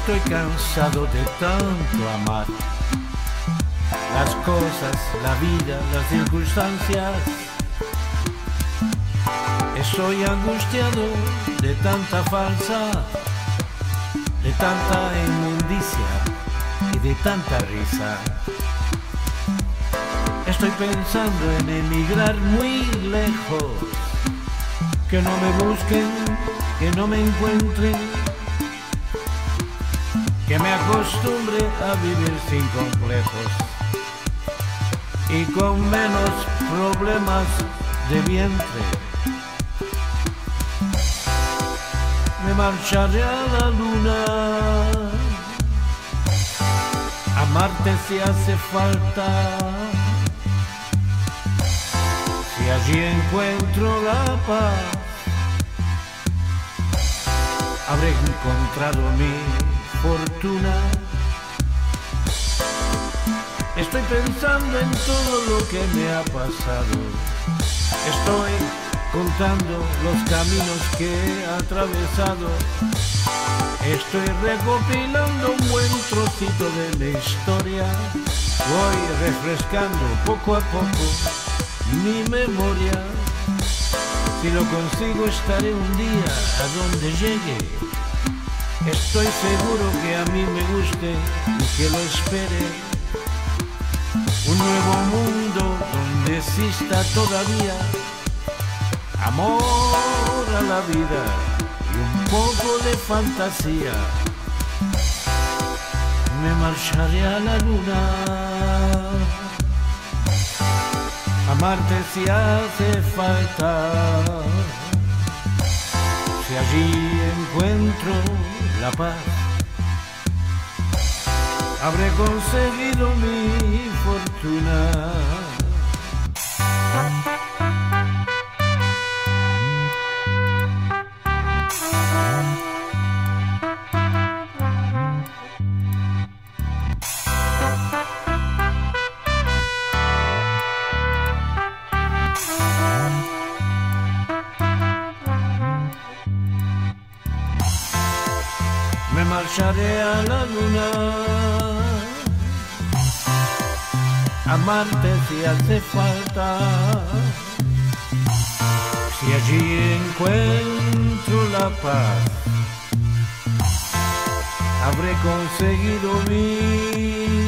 Estoy cansado de tanto amar. Las cosas, la vida, las circunstancias. Estoy angustiado de tanta falsa, de tanta inmundicia y de tanta risa. Estoy pensando en emigrar muy lejos, que no me busquen, que no me encuentren, que me acostumbre a vivir sin complejos y con menos problemas de vientre. Me marcharé a la luna, a Marte si hace falta, si allí encuentro la paz. Habré encontrado mi fortuna. Estoy pensando en todo lo que me ha pasado. Estoy contando los caminos que he atravesado. Estoy recopilando un buen trocito de mi historia. Voy refrescando poco a poco mi memoria. Si lo consigo estaré un día a donde llegue. Estoy seguro que a mí me guste y que lo espere. Un nuevo mundo donde exista todavía amor a la vida y un poco de fantasía. Me marcharé a la luna, a Marte si hace falta, si allí encuentro la paz. Habré conseguido mi fortuna. Me marcharé a la luna, a Marte si hace falta, si allí encuentro la paz. Habré conseguido mi